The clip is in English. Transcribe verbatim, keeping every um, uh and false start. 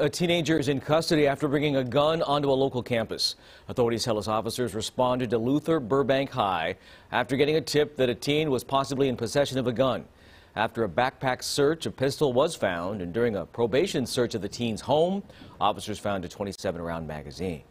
A teenager is in custody after bringing a gun onto a local campus. Authorities tell us officers responded to Luther Burbank High after getting a tip that a teen was possibly in possession of a gun. After a backpack search, a pistol was found, and during a probation search of the teen's home, officers found a twenty-seven round magazine.